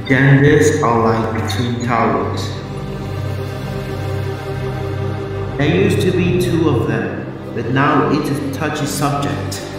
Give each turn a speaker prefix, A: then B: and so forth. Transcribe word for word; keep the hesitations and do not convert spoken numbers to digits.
A: Genders are like between towers. There used to be two of them, but now it is a touchy subject.